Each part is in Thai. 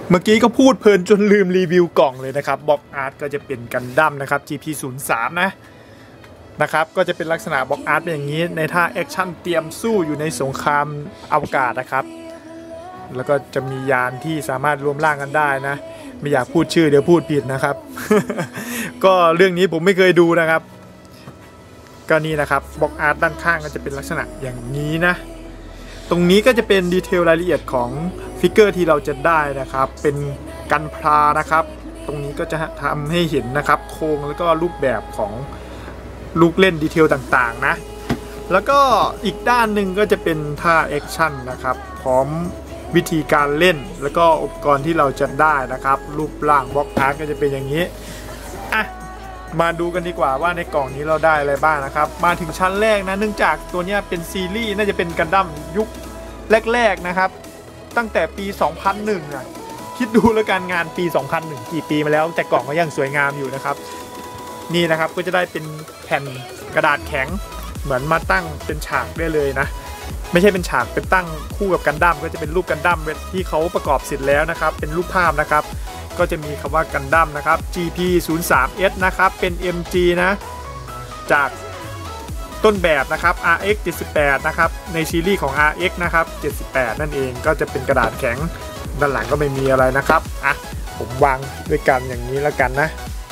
เมื่อกี้ก็พูดเพลินจนลืมรีวิวกล่องเลยนะครับบ็อกอาร์ตก็จะเป็นกันดั้มนะครับ GP03 นะครับก็จะเป็นลักษณะบ็อกอาร์ตเป็นอย่างนี้ในท่าแอคชั่นเตรียมสู้อยู่ในสงครามอวกาศนะครับแล้วก็จะมียานที่สามารถรวมร่างกันได้นะไม่อยากพูดชื่อเดี๋ยวพูดผิดนะครับ ก็เรื่องนี้ผมไม่เคยดูนะครับก็นี่นะครับบ็อกอาร์ตด้านข้างก็จะเป็นลักษณะอย่างนี้นะตรงนี้ก็จะเป็นดีเทลรายละเอียดของฟิกเกอร์ที่เราจะได้นะครับเป็นกันพลานะครับตรงนี้ก็จะทำให้เห็นนะครับโครงแล้วก็รูปแบบของลูกเล่นดีเทลต่างๆนะแล้วก็อีกด้านหนึ่งก็จะเป็นท่าแอคชั่นนะครับพร้อมวิธีการเล่นแล้วก็อุปกรณ์ที่เราจะได้นะครับรูปร่างบ็อกอาร์ตก็จะเป็นอย่างนี้อ่ะมาดูกันดีกว่าว่าในกล่องนี้เราได้อะไรบ้างนะครับมาถึงชั้นแรกนะเนื่องจากตัวนี้เป็นซีรีส์น่าจะเป็นกันดั้มยุคแรกๆนะครับตั้งแต่ปี 2001อ่ะคิดดูแล้วกันงานปี 2001กี่ปีมาแล้วแต่กล่องก็ยังสวยงามอยู่นะครับนี่นะครับก็จะได้เป็นแผ่นกระดาษแข็งเหมือนมาตั้งเป็นฉากได้เลยนะไม่ใช่เป็นฉากเป็นตั้งคู่กับกันดั้มก็จะเป็นรูปกันดั้มที่เขาประกอบเสร็จแล้วนะครับเป็นรูปภาพนะครับก็จะมีคำว่ากันดั้มนะครับ GP03S นะครับเป็น MG นะจากต้นแบบนะครับ RX 78นะครับในซีรีส์ของ RX นะครับ78นั่นเองก็จะเป็นกระดาษแข็งด้านหลังก็ไม่มีอะไรนะครับอ่ะผมวางด้วยกันอย่างนี้แล้วกันนะ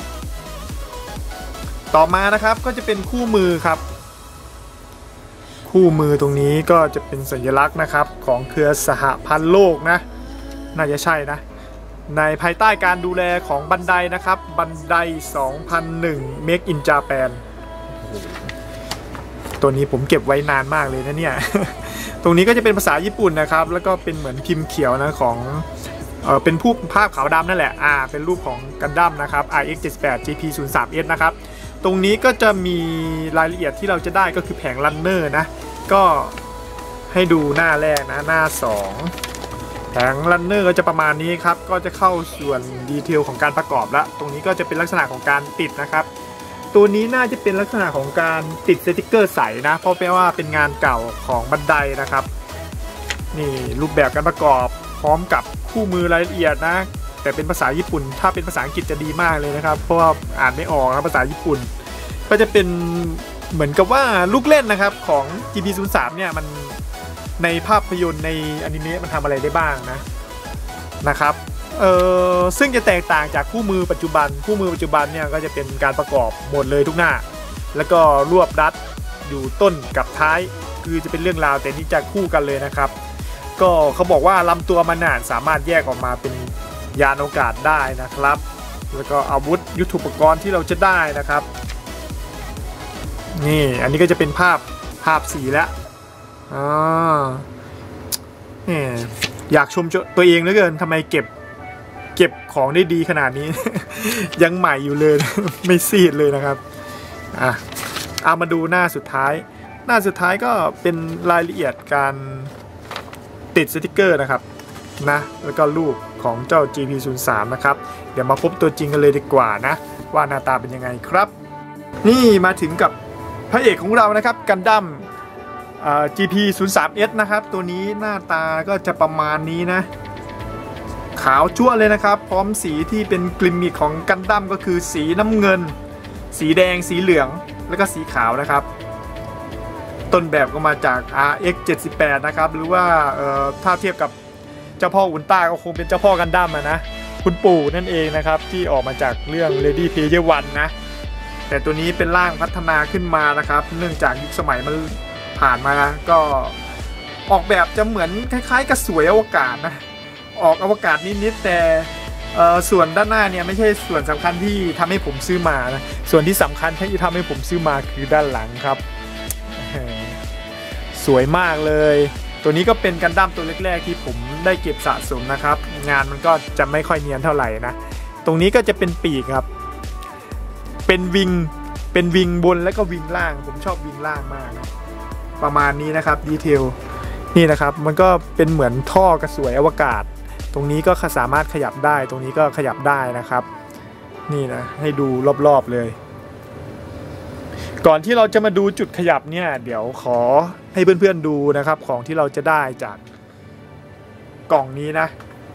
ต่อมานะครับก็จะเป็นคู่มือครับคู่มือตรงนี้ก็จะเป็นสัญลักษณ์นะครับของเครือสหพันธ์โลกนะน่าจะใช่นะในภายใต้การดูแลของบันไดนะครับบันได2001 Make in Japan ตัวนี้ผมเก็บไว้นานมากเลยนะเนี่ย ตรงนี้ก็จะเป็นภาษาญี่ปุ่นนะครับแล้วก็เป็นเหมือนพิมพ์เขียวนะของเป็นภาพขาวดำนั่นแหละเป็นรูปของกันดั้มนะครับ RX 78 GP03S นะครับตรงนี้ก็จะมีรายละเอียดที่เราจะได้ก็คือแผงรันเนอร์นะก็ให้ดูหน้าแรกนะหน้า2แผงรันเนอร์ก็จะประมาณนี้ครับก็จะเข้าส่วนดีเทลของการประกอบแล้วตรงนี้ก็จะเป็นลักษณะของการติดนะครับตัวนี้น่าจะเป็นลักษณะของการติดสติกเกอร์ใสนะเพราะแปลว่าเป็นงานเก่าของบันไดนะครับนี่รูปแบบการประกอบพร้อมกับคู่มือรายละเอียดนะแต่เป็นภาษาญี่ปุ่นถ้าเป็นภาษาอังกฤษจะดีมากเลยนะครับเพราะว่าอ่านไม่ออกนะภาษาญี่ปุ่นก็จะเป็นเหมือนกับว่าลูกเล่นนะครับของ GP03 เนี่ยมันในภาพยนตร์ในอนิเมะมันทำอะไรได้บ้างนะครับซึ่งจะแตกต่างจากคู่มือปัจจุบันเนี่ยก็จะเป็นการประกอบหมดเลยทุกหน้าแล้วก็รวบรัดอยู่ต้นกับท้ายคือจะเป็นเรื่องราวแต่นี่จะคู่กันเลยนะครับก็เขาบอกว่าลำตัวมันสามารถแยกออกมาเป็นยานอวกาศได้นะครับแล้วก็อาวุธยุทโธปกรณ์ที่เราจะได้นะครับนี่อันนี้ก็จะเป็นภาพสีแล้วอยากชมตัวเองเหลือเกินทำไมเก็บของได้ดีขนาดนี้ ยังใหม่อยู่เลย ไม่ซีดเลยนะครับเอามาดูหน้าสุดท้ายก็เป็นรายละเอียดการติดสติกเกอร์นะครับนะแล้วก็รูปของเจ้า GP03 นะครับเดี๋ยวมาพบตัวจริงกันเลยดีกว่านะว่าหน้าตาเป็นยังไงครับนี่มาถึงกับพระเอกของเรานะครับกันดั้มGP03S นะครับตัวนี้หน้าตาก็จะประมาณนี้นะขาวจั่วเลยนะครับพร้อมสีที่เป็นกลิมมิคของกันดั้มก็คือสีน้ำเงินสีแดงสีเหลืองแล้วก็สีขาวนะครับต้นแบบก็มาจาก RX 78นะครับหรือว่าถ้าเทียบกับเจ้าพ่ออุลตร้าก็คงเป็นเจ้าพ่อกันดั้มนะคุณปู่นั่นเองนะครับที่ออกมาจากเรื่อง Ready Player One นะแต่ตัวนี้เป็นร่างพัฒนาขึ้นมานะครับเนื่องจากยุคสมัยมันผ่านมาก็ออกแบบจะเหมือนคล้ายๆกับสวยอวกาศนะออกอวกาศนิดๆแต่ส่วนด้านหน้าเนี่ยไม่ใช่ส่วนสำคัญที่ทำให้ผมซื้อมานะส่วนที่สำคัญที่ทำให้ผมซื้อมาคือด้านหลังครับสวยมากเลยตัวนี้ก็เป็นกันดั้มตัวแรกๆที่ผมได้เก็บสะสมนะครับงานมันก็จะไม่ค่อยเนียนเท่าไหร่นะตรงนี้ก็จะเป็นปีกครับเป็นวิงบนแล้วก็วิงล่างผมชอบวิงล่างมากนะประมาณนี้นะครับดีเทลนี่นะครับมันก็เป็นเหมือนท่อกระสวยอวกาศตรงนี้ก็สามารถขยับได้ตรงนี้ก็ขยับได้นะครับนี่นะให้ดูรอบๆเลยก่อนที่เราจะมาดูจุดขยับเนี่ยเดี๋ยวขอให้เพื่อนๆดูนะครับของที่เราจะได้จากกล่องนี้นะ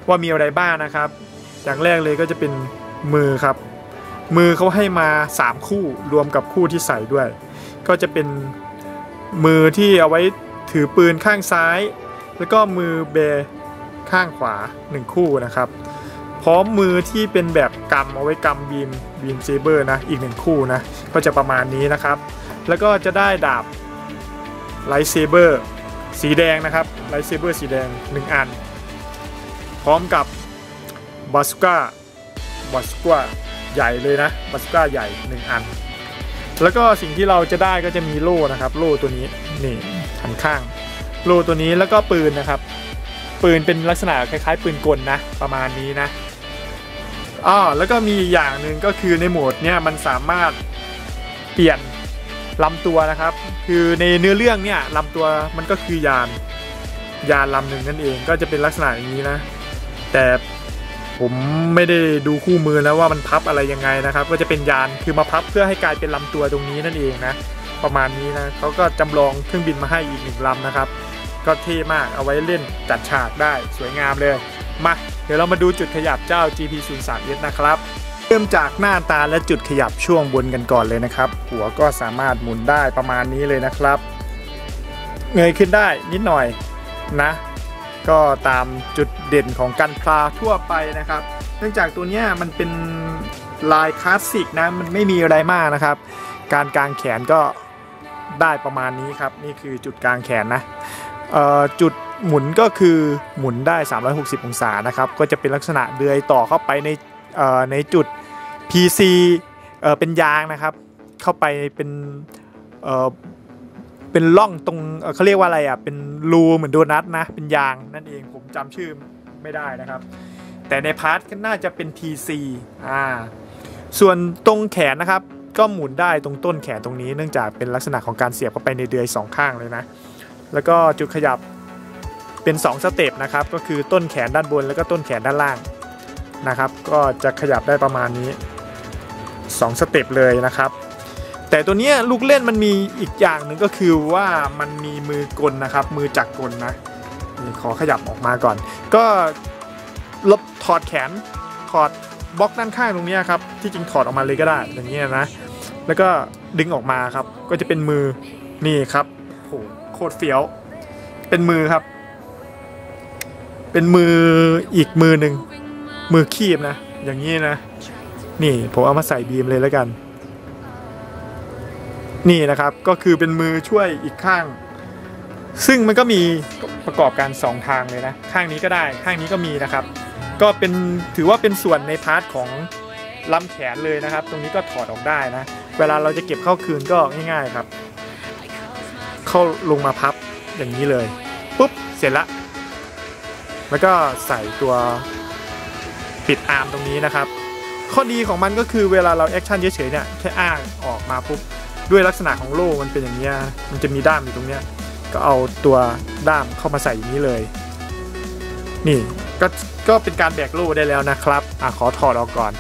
ว่ามีอะไรบ้างนะครับอย่างแรกเลยก็จะเป็นมือครับมือเขาให้มา3คู่รวมกับคู่ที่ใส่ด้วยก็จะเป็นมือที่เอาไว้ถือปืนข้างซ้ายแล้วก็มือเบข้างขวา1คู่นะครับพร้อมมือที่เป็นแบบกำเอาไว้กำบีมเซเบอร์นะอีก1คู่นะก็จะประมาณนี้นะครับแล้วก็จะได้ดาบไลท์เซเบอร์สีแดงนะครับไลท์เซเบอร์สีแดง1อันพร้อมกับบาสุก้าใหญ่เลยนะบาสุก้าใหญ่1อันแล้วก็สิ่งที่เราจะได้ก็จะมีโล่นะครับโล่ตัวนี้นี่หันข้างโล่ตัวนี้แล้วก็ปืนนะครับปืนเป็นลักษณะคล้ายๆปืนกลนะประมาณนี้นะแล้วก็มีอย่างหนึ่งก็คือในโหมดเนี่ยมันสามารถเปลี่ยนลำตัวนะครับคือในเนื้อเรื่องเนี่ยลำตัวมันก็คือยานลำหนึ่งนั่นเองก็จะเป็นลักษณะอย่างนี้นะแต่ผมไม่ได้ดูคู่มือแล้วว่ามันพับอะไรยังไงนะครับก็จะเป็นยานคือมาพับเพื่อให้กลายเป็นลำตัวตรงนี้นั่นเองนะประมาณนี้นะเขาก็จำลองเครื่องบินมาให้อีก1ลำนะครับก็เท่มากเอาไว้เล่นจัดฉากได้สวยงามเลยมาเดี๋ยวเรามาดูจุดขยับเจ้า GP03S นะครับเริ่มจากหน้าตาและจุดขยับช่วงบนกันก่อนเลยนะครับหัวก็สามารถหมุนได้ประมาณนี้เลยนะครับเงยขึ้นได้นิดหน่อยนะก็ตามจุดเด่นของกันพลาทั่วไปนะครับเนื่องจากตัวนี้มันเป็นลายคลาสสิกนะมันไม่มีอะไรมากนะครับการกางแขนก็ได้ประมาณนี้ครับนี่คือจุดกางแขนนะจุดหมุนก็คือหมุนได้360องศานะครับก็จะเป็นลักษณะเดือยต่อเข้าไปในจุด PC เป็นยางนะครับเข้าไปเป็นร่องตรงเขาเรียกว่าอะไรอ่ะเป็นรูเหมือนโดนัทนะเป็นยางนั่นเองผมจำชื่อไม่ได้นะครับแต่ในพาร์ทก็น่าจะเป็น TC ส่วนตรงแขนนะครับก็หมุนได้ตรงต้นแขนตรงนี้เนื่องจากเป็นลักษณะของการเสียบเข้าไปในเดือย2ข้างเลยนะแล้วก็จุดขยับเป็น2สเต็ปนะครับก็คือต้นแขนด้านบนแล้วก็ต้นแขนด้านล่างนะครับก็จะขยับได้ประมาณนี้2สเต็ปเลยนะครับแต่ตัวนี้ลูกเล่นมันมีอีกอย่างหนึ่งก็คือว่ามันมีมือกลนะครับมือจักรกลนะนี่ขอขยับออกมาก่อนก็ถอดแขนถอดบล็อกด้านข้างตรงนี้ครับที่จริงถอดออกมาเลยก็ได้อย่างนี้นะแล้วก็ดึงออกมาครับก็จะเป็นมือนี่ครับโหโคตรเฟี้ยวเป็นมือครับเป็นมืออีกมือหนึ่งมือคีบนะอย่างนี้นะนี่ผมเอามาใส่บีมเลยแล้วกันนี่นะครับก็คือเป็นมือช่วยอีกข้างซึ่งมันก็มีประกอบกัน2ทางเลยนะข้างนี้ก็ได้ข้างนี้ก็มีนะครับก็เป็นถือว่าเป็นส่วนในพาร์ทของลำแขนเลยนะครับตรงนี้ก็ถอดออกได้นะเวลาเราจะเก็บเข้าคืนก็ง่ายๆครับเข้าลงมาพับอย่างนี้เลยปุ๊บเสร็จละแล้วก็ใส่ตัวปิดอาร์มตรงนี้นะครับข้อดีของมันก็คือเวลาเราแอคชั่นเฉยๆเนี่ยแค่อ้างออกมาปุ๊บด้วยลักษณะของโล่มันเป็นอย่างนี้มันจะมีด้ามอยู่ตรงเนี้ยก็เอาตัวด้ามเข้ามาใส่อย่างนี้เลยนี่ก็เป็นการแบกโล่ได้แล้วนะครับขอถอดออกก่อน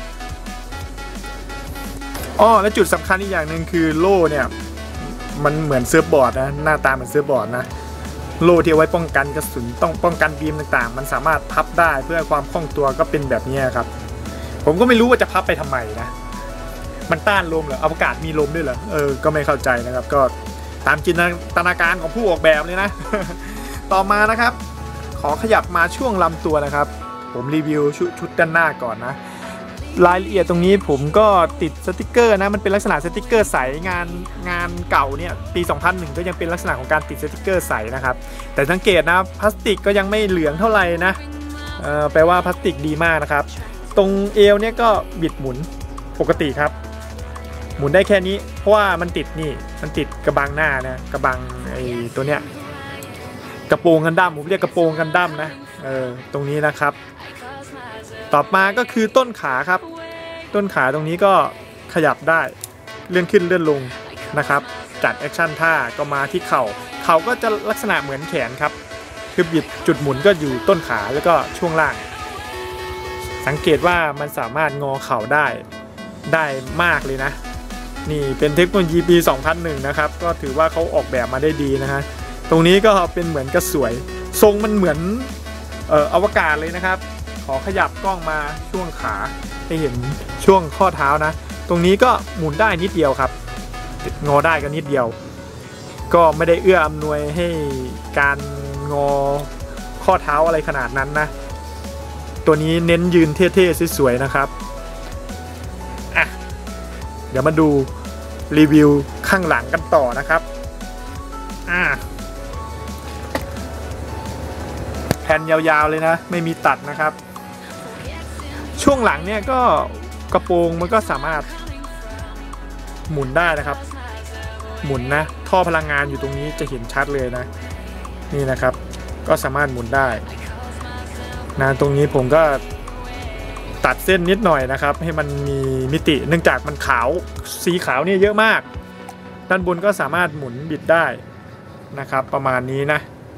และจุดสำคัญอีกอย่างหนึ่งคือโล่เนี่ยมันเหมือนเซิร์ฟบอร์ดนะหน้าตาเหมือนเซิร์ฟบอร์ดนะโล่ที่เอาไว้ป้องกันกระสุนต้องป้องกันบีมต่างๆมันสามารถพับได้เพื่อความคล่องตัวก็เป็นแบบนี้ครับผมก็ไม่รู้ว่าจะพับไปทำไมนะมันต้านลมเหรออวกาศมีลมด้วยเหรอก็ไม่เข้าใจนะครับก็ตามจินตนาการของผู้ออกแบบเลยนะ ต่อมานะครับขอขยับมาช่วงลำตัวนะครับผมรีวิวชุดด้านหน้าก่อนนะรายละเอียดตรงนี้ผมก็ติดสติกเกอร์นะมันเป็นลักษณะสติกเกอร์ใสงานเก่าเนี่ยปี 2001 ก็ยังเป็นลักษณะของการติดสติกเกอร์ใสนะครับแต่สังเกตนะพลาสติกก็ยังไม่เหลืองเท่าไหร่นะแปลว่าพลาสติกดีมากนะครับตรงเอวเนี่ยก็บิดหมุนปกติครับหมุนได้แค่นี้เพราะว่ามันติดมันติดกระบังหน้านะกระบังไอ้ตัวเนี้ยกระโปรงกันดั้มผมเรียกกระโปรงกันดั้มนะตรงนี้นะครับต่อมาก็คือต้นขาครับต้นขาตรงนี้ก็ขยับได้เลื่อนขึ้นเลื่อนลงนะครับจากแอคชั่นท่าก็มาที่เข่าก็จะลักษณะเหมือนแขนครับคือบิดจุดหมุนก็อยู่ต้นขาแล้วก็ช่วงล่างสังเกตว่ามันสามารถงอเข่าได้มากเลยนะนี่เป็นเทคโนโลยีปี 2001 นะครับก็ถือว่าเขาออกแบบมาได้ดีนะฮะตรงนี้ก็เป็นเหมือนกระสวยทรงมันเหมือนอวกาศเลยนะครับขอขยับกล้องมาช่วงขาให้เห็นช่วงข้อเท้านะตรงนี้ก็หมุนได้นิดเดียวครับงอได้ก็นิดเดียวก็ไม่ได้เอื้ออำนวยให้การงอข้อเท้าอะไรขนาดนั้นนะตัวนี้เน้นยืนเท่ๆสวยๆนะครับอ่ะเดี๋ยวมาดูรีวิวข้างหลังกันต่อนะครับแผ่นยาวๆเลยนะไม่มีตัดนะครับช่วงหลังเนี่ยก็กระโปรงมันก็สามารถหมุนได้นะครับหมุนนะท่อพลังงานอยู่ตรงนี้จะเห็นชัดเลยนะนี่นะครับก็สามารถหมุนได้นะตรงนี้ผมก็ตัดเส้นนิดหน่อยนะครับให้มันมีมิติเนื่องจากมันขาวสีขาวเนี่ยเยอะมากด้านบนก็สามารถหมุนบิดได้นะครับประมาณนี้นะ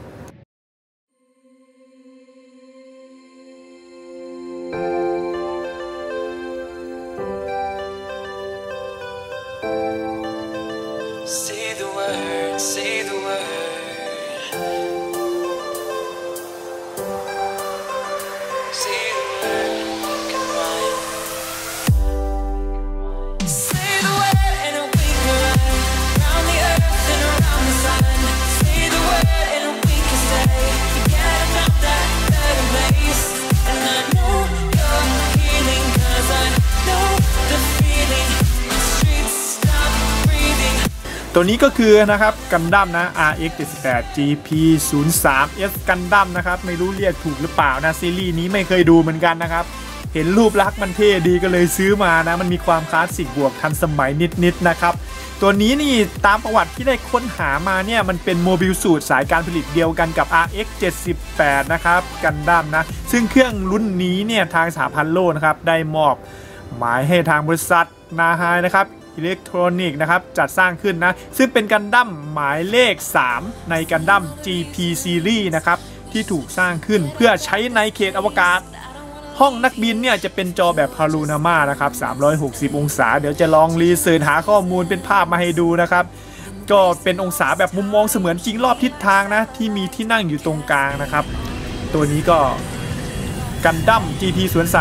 ตัวนี้ก็คือนะครับกันดั้มนะ RX 78 GP 03 S กันดั้มนะครับไม่รู้เรียกถูกหรือเปล่านะซีรีส์นี้ไม่เคยดูเหมือนกันนะครับเห็นรูปลักษณ์มันเท่ดีก็เลยซื้อมานะมันมีความคลาสสิกบวกทันสมัยนิดนะครับตัวนี้นี่ตามประวัติที่ได้ค้นหามาเนี่ยมันเป็นโมบิลสูตรสายการผลิตเดียวกันกับ RX 78นะครับกันดั้มนะซึ่งเครื่องรุ่นนี้เนี่ยทางสหพันธ์โลกนะครับได้มอบหมายให้ทางบริษัทนาไฮนะครับอิเล็กทรอนิกส์นะครับจัดสร้างขึ้นนะซึ่งเป็นกันดั้มหมายเลข3ในกันดั้ม GP Series นะครับที่ถูกสร้างขึ้นเพื่อใช้ในเขตอวกาศห้องนักบินเนี่ยจะเป็นจอแบบพารูนาม่านะครับ360องศาเดี๋ยวจะลองรีเสิร์ชหาข้อมูลเป็นภาพมาให้ดูนะครับก็เป็นองศาแบบมุมมองเสมือนจริงรอบทิศทางนะที่มีที่นั่งอยู่ตรงกลางนะครับตัวนี้ก็กันดั้ม GP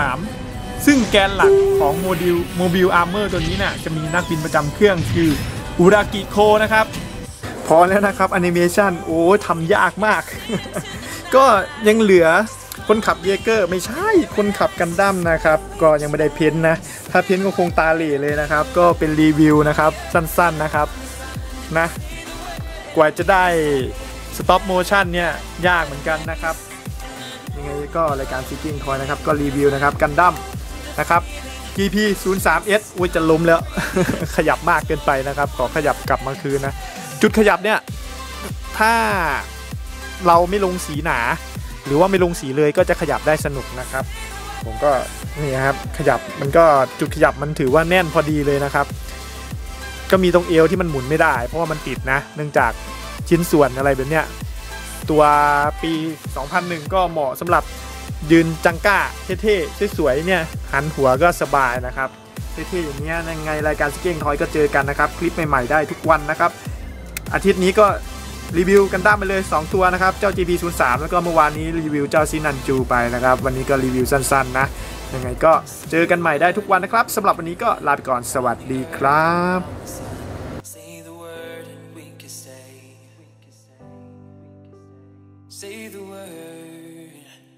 03ซึ่งแกนหลักของโมบิลอาร์เมอร์ตัวนี้เนี่ยจะมีนักบินประจำเครื่องคืออุรากิโคนะครับพอแล้วนะครับแอนิเมชันโอ้ทำยากมาก ก็ยังเหลือคนขับเยเกอร์ไม่ใช่คนขับกันดั้มนะครับก็ยังไม่ได้เพ้นนะถ้าเพ้นก็คงตาเหล่เลยนะครับก็เป็นรีวิวนะครับสั้นๆนะครับนะกว่าจะได้สต็อปโมชั่นเนี่ยยากเหมือนกันนะครับยังไงก็รายการซิกกิ้งทอยนะครับก็รีวิวนะครับกันดั้มนะครับ GP 03 S อุ้ยจะล้มแล้ว ขยับมากเกินไปนะครับขอขยับกลับมาคืนนะจุดขยับเนี่ยถ้าเราไม่ลงสีหนาหรือว่าไม่ลงสีเลยก็จะขยับได้สนุกนะครับผมก็นี่ครับขยับมันก็จุดขยับมันถือว่าแน่นพอดีเลยนะครับก็มีตรงเอวที่มันหมุนไม่ได้เพราะว่ามันติดนะเนื่องจากชิ้นส่วนอะไรแบบเนี้ยตัวปี 2001 ก็เหมาะสำหรับยืนจังก้าเท่ๆสวยๆเนี่ยหันหัวก็สบายนะครับเท่ๆอย่างเงี้ยยังไงรายการสเก็ตทอยก็เจอกันนะครับคลิปใหม่ๆได้ทุกวันนะครับอาทิตย์นี้ก็รีวิวกันด้ามไปเลย2ตัวนะครับเจ้า GP 03แล้วก็เมื่อวานนี้รีวิวเจ้าซินันจูไปนะครับวันนี้ก็รีวิวสั้นๆนะยังไงก็เจอกันใหม่ได้ทุกวันนะครับสำหรับวันนี้ก็ลาไปก่อนสวัสดีครับ